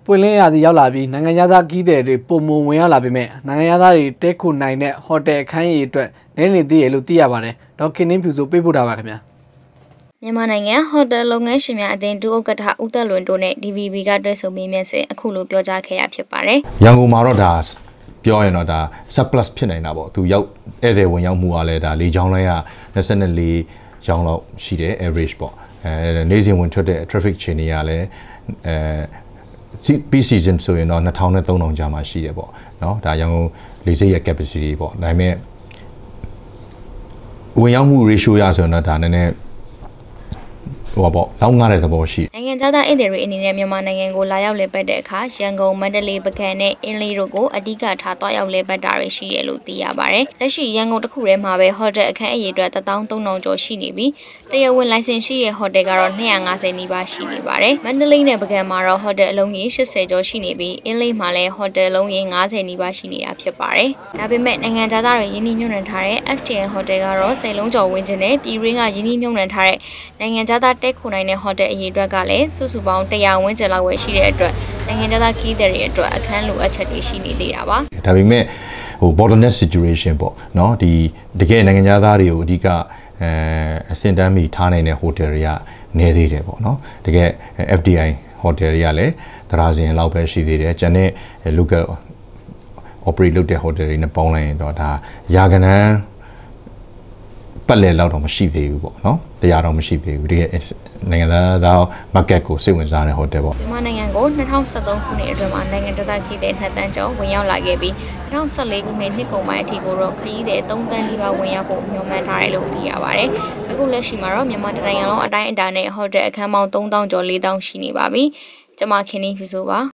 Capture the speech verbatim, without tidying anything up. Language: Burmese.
ပွင့်လင်းရာသီရောက်လာပြီးနိုင်ငံသားခီးတဲ့တွေပုံမဝင်ရောက်လာပေမဲ့နိုင်ငံသားတွေတဲခုနိုင်တဲ့ဟိုတယ်အခန်းကြီးအတွက်နည်းနေသေးရလို့သိရပါတယ်။ဒေါက်ခင်နှင်းဖြူဆိုပေးပို့တာပါခင်ဗျာ။မြန်မာနိုင်ငံဟိုတယ်လုပ်ငန်းရှင်များအသင်းဒုဥက္ကဋ္ဌဦးသက်လွင်တို့နဲ့ D V B ကတွဲဆုံမေးမြန်းစဉ်အခုလိုပြောကြားခဲ့ရဖြစ်ပါတယ်။ရန်ကုန်မှာတော့ဒါပြောရင်တော့ဒါ surplus ဖြစ်နေတာပေါ့သူရောက်ဧည့်သည်ဝင်ရောက်မှုကလည်းဒါ၄ချောင်းလိုက်ရ၂၄ချောင်းလောက်ရှိတယ် average ပေါ့အဲနေ့စဉ်ဝင်ထွက်တဲ့ traffic chain တွေကလည်းအဲpeak season ဆိုရင်တော့၂ထောင်နဲ့၃ထောင်ကြာမှရှိတယ်ပေါ့နော်ဒါရန်ကုန်လေဆိပ်ရဲ့ capacity ပေါ့ဒါပေမဲ့ဝင်ရောက်မှု ratio ရဆိုရင်တော့ဒါနည်းနည်းဟိုပေါ့လောက်ငားတဲ့သဘောရှိနိုင်ငံသားဧည့်သည်တွေအနေနဲ့မြန်မာနိုင်ငံကိုလာရောက်လည်ပတ်တဲ့အခါရန်ကုန်မန္တလေးပုဂံနဲ့အင်းလေးတို့ကိုအဓိကထားသွားရောက်လည်ပတ်တာတွေရှိရလို့သိရပါတယ်။လက်ရှိရန်ကုန်တစ်ခုထဲမှာပဲဟိုတယ်အခန်းအရေအတွက်တစ်သောင်းသုံးထောင်ကျော်ရှိနေပြီးတရားဝင်လိုင်စင်ရှိတဲ့ဟိုတယ်ကတော့၂၅၀နီးပါးရှိနေပါတယ်။မန္တလေးနဲ့ပုဂံမှာတော့ဟိုတယ်အလုံးကြီး၈၀ကျော်ရှိနေပြီးအင်းလေးမှာလည်းဟိုတယ်လုံးကြီး၅၀နီးပါးရှိနေတာဖြစ်ပါတယ်။ဒါပေမဲ့နိုင်ငံသားတွေယင်းနှိမ့်နှံထားတဲ့ F T N ဟိုတယ်ကတော့စိတ်လုံးကျော်ဝင်းကျင်နဲ့ပြည်ရင်းကယင်းနှိမ့်နှံထားတဲ့နိုင်ငံသားတဲခုနိုင်တဲ့ဟိုတယ်အရေးအတွက်ကလည်းစုစုပေါင်းတရားဝန်းကျင်လောက်ပဲရှိတဲ့အတွက်နိုင်ငံသားခီးတဲ့တွေအတွက်အခန်းလိုအပ်ချက်တွေရှိနေသေးတာပါဒါပေမဲ့ဟို bottleneck situation ပေါ့เนาะဒီတကယ်နိုင်ငံသားတွေကိုအဓိကအဲအစင်တမ်းမီထားနိုင်တဲ့ဟိုတယ်တွေကနေသေးတယ်ပေါ့เนาะတကယ် F D I ဟိုတယ်တွေကလည်းသရာစင်လောက်ပဲရှိသေးတယ်ကျန်တဲ့ local operate လုပ်တဲ့ဟိုတယ်တွေနဲ့ပေါင်းလိုက်ရင်တော့ဒါရာကနန်းပတ်လည်လောက်တော့မရှိသေးဘူးပေါ့နော်တရားတော့မရှိသေးဘူးဒီနိုင်ငံသား market ကိုစိတ်ဝင်စားတဲ့ဟိုတယ်ပေါ့မြန်မာနိုင်ငံကို၂၀၁၃ခုနှစ်အတွင်းမှာနိုင်ငံသားခီးတဲ့နှစ်တန်းကျော်ဝင်ရောက်လာခဲ့ပြီး၂၀၁၄ခုနှစ်နှစ်ကုန်ပိုင်းအထိကိုတော့ခရီးတဲ့၃တန်းဒီပါဝင်ရောက်ဖို့မျှော်မှန်းထားတယ်လို့သိရပါတယ်အခုလက်ရှိမှာတော့မြန်မာနိုင်ငံလုံးအတိုင်းအတာနဲ့ဟိုတယ်အခန်းပေါင်း၃တောင်ကျော်၄တောင်ရှိနေပါပြီကျွန်မခင်နှင်းဖြူဆိုပါ